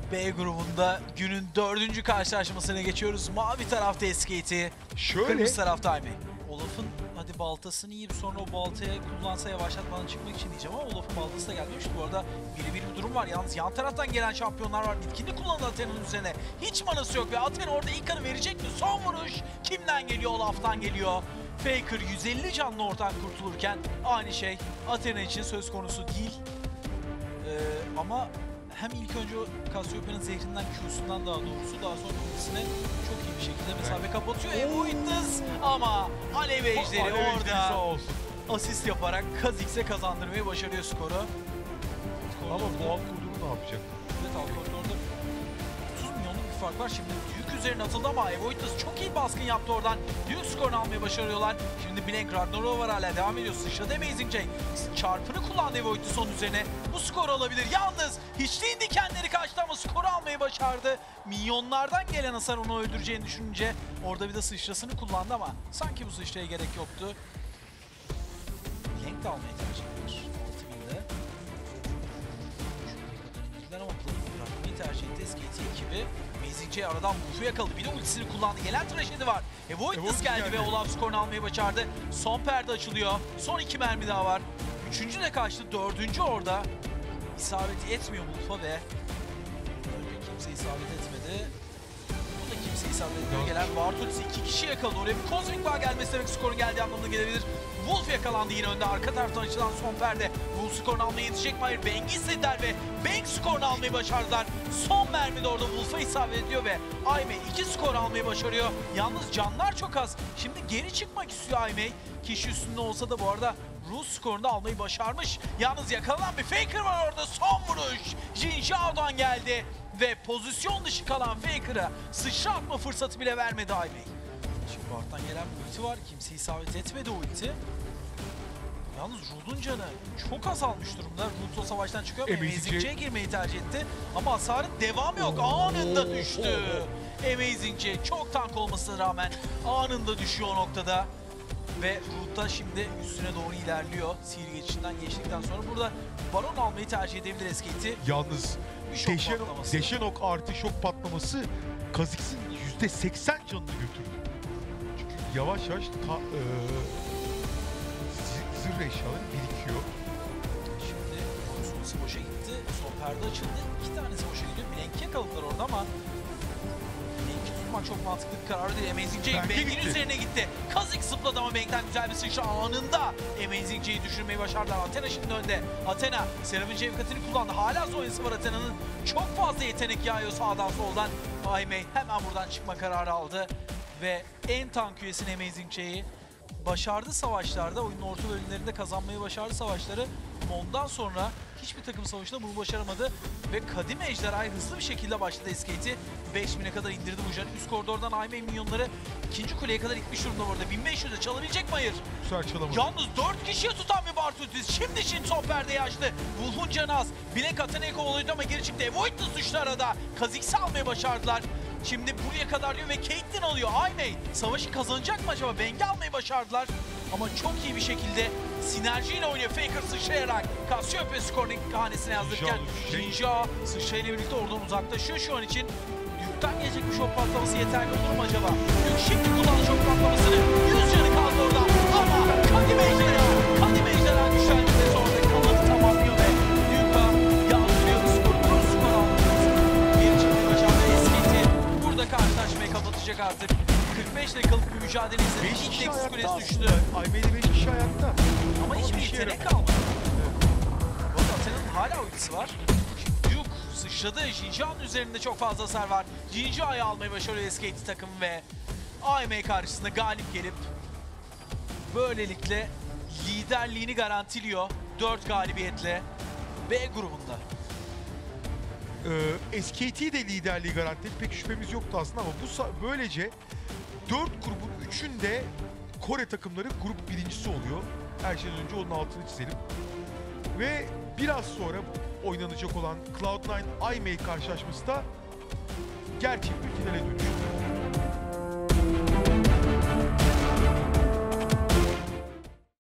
B grubunda günün 4. karşılaşmasına geçiyoruz. Mavi tarafta SKT, kırmızı tarafta Ayme. Olaf'ın hadi baltasını yiyip sonra o baltaya kullansa yavaşlatmadan çıkmak için diyeceğim ama Olaf'ın baltası da gelmemişti. Bu arada biri bir durum var. Yalnız yan taraftan gelen şampiyonlar var. Bitkinlik kullandı Athena'nın üzerine. Hiç manası yok ve Athena orada ilk kanı verecek mi? Son vuruş kimden geliyor? Olaf'tan geliyor. Faker 150 canlı oradan kurtulurken aynı şey Athena için söz konusu değil. Ama hem ilk önce Cassiopeia'nın zehrinden, Q'sundan daha doğrusu, daha sonra ultisine çok iyi bir şekilde mesafe kapatıyor. Evoidness ama Alev Ejderi orada asist yaparak Kha'Zix'e kazandırmayı başarıyor skoru. Ama bu alt kurduğunu ne yapacak? Evet, alt koridorda 30 milyonluk bir fark var. Şimdi Duke üzerine atıldı ama Evoidness çok iyi baskın yaptı oradan. Duke skorunu almayı başarıyorlar. Şimdi Blank Ragnarok var, hala devam ediyor. Sıçradı Amazing J. Çarpını kullandı Evoidness onun üzerine. Bu skoru alabilir. Yalnız hiçliğin dikenleri kaçtı ama skoru almayı başardı. Milyonlardan gelen hasar onu öldüreceğini düşününce orada bir de sıçrasını kullandı ama sanki bu sıçraya gerek yoktu. Blank de almayı tercih ediyor. 6000'de. Şuraya kadar ama planı bırakmayı tercih etti SKT ekibi. Amazing J aradan Wolf'u yakaladı. Bir de ultisini kullandı. Gelen trajedi var. Evoidness geldi ve Olaf skorunu almayı başardı. Son perde açılıyor. Son 2 mermi daha var. 3. de kaçtı. 4. orada. İsabet etmiyor Wolf'a ve kimse isabet etmedi. Bu da kimse isabet etmiyor. Gelen Vartuts 2 kişi yakaladı. Oraya bir Cosmic Bar gelmesi demek skorun geldiği anlamına gelebilir. Wolf yakalandı yine önde. Arka taraftan açılan son perde. Wolf skorunu almaya yetecek mi? Hayır. Bang'i istediler ve Bang skorunu almayı başardılar. Son mermi de orada Wolf'a isabet ediyor ve Ayme 2 skor almayı başarıyor. Yalnız canlar çok az. Şimdi geri çıkmak istiyor Ayme. Kişi üstünde olsa da bu arada Rus skorunu da almayı başarmış. Yalnız yakalanan bir Faker var orada. Son vuruş Jin Zhao'dan geldi. Ve pozisyon dışı kalan Faker'a sıçra atma fırsatı bile vermedi Ayme. Şimdi Bart'tan gelen bir ulti var. Kimse isabet etmedi o ulti. Yalnız Rud'un canı çok azalmış durumda. Rud o savaştan çıkıyor ama Amazing J girmeyi tercih etti. Ama hasarın devamı yok. Anında düştü. Amazing J çok tank olmasına rağmen anında düşüyor o noktada. Ve Rud da şimdi üstüne doğru ilerliyor. Sihir geçişinden geçtikten sonra burada Baron almayı tercih edebilir SKT. Yalnız Deşenok artı şok patlaması Kha'Zix'in %80 canını götürdü. Çünkü yavaş yavaş zırh eşyaları birikiyor. Şimdi Konsulası boşa gitti. Son perde açıldı. 2 tanesi boşa gidiyor. Blank'i yakaladılar orada ama Blank'i tutmak çok mantıklı bir karar değil. Amazing J Bank'in üzerine gitti. Kha'Zix zıpladı ama Bank'ten güzel bir sıçra anında Amazing J'yi düşürmeyi başardılar. Athena şimdi önde. Athena Seraph'in cevkatini kullandı. Hala Zonya'sı var Athena'nın. Çok fazla yetenek yağıyor sağdan soldan. Ayme hemen buradan çıkma kararı aldı. Ve en tank üyesini Amazing J'yi başardı savaşlarda, oyunun orta bölümlerinde kazanmayı başardı savaşları. Ama ondan sonra hiçbir takım savaşında bunu başaramadı. Ve Kadim Ejderha'yı hızlı bir şekilde başladı SKT. 5000'e kadar indirdi bu canı. Üst koridordan Ayme milyonları ikinci kuleye kadar gitmiş durumda orada. 1500'e çalabilecek mi? Hayır. Yalnız 4 kişiye tutan bir Bartutis. Şimdi son perdeyi açtı. Wolf'un canı az. Bilek Athena'yı kovalıyordu ama geri çıktı. Evoidness düştü arada. Kha'Zix'i almayı başardılar. Şimdi buraya kadar diyor ve Caitlyn alıyor. Ayme savaşı kazanacak mı acaba? Bang'i almayı başardılar. Ama çok iyi bir şekilde sinerjiyle oynuyor Faker sıçrayarak. Cassiopeia skorunu hanesine yazdırırken Jin Zhao sıçrayla birlikte oradan uzaklaşıyor şu an için. Duke'dan gelecek bir şok patlaması yeterli olur mu acaba? Duke şimdi kullandı şok patlamasını. 100 canı kaldı orada. Ama Kadim Ejderha güçlendirdi. Sonra kalanı tamamlıyor ve Duke'a yazdırıyor skoru. Bu skor aldı. Geri çıkmayı başardı SKT. Burada karşılaşmayı kapatacak artık. 45 dakikalık bir mücadele izledi. İlk Nexus kulesi düştü. Ayme'de 5 kişi ayakta. Ama hiçbir yetenek kalmadı. Bu arada Athena'nın hala ultisi var. Şimdi Duke sıçradı. Jin Zhao'nun üzerinde çok fazla hasar var. Jin Zhao'yu almayı başarıyor SKT takım ve AME karşısında galip gelip böylelikle liderliğini garantiliyor 4 galibiyetle B grubunda. SKT de liderliği garantiledi. Pek şüphemiz yoktu aslında ama böylece 4 grubun 3'ünde Kore takımları grup birincisi oluyor. Her şeyden önce onun altını çizelim. Ve biraz sonra oynanacak olan Cloud9 Ayme karşılaşması da gerçek bir finale dönüşüyor.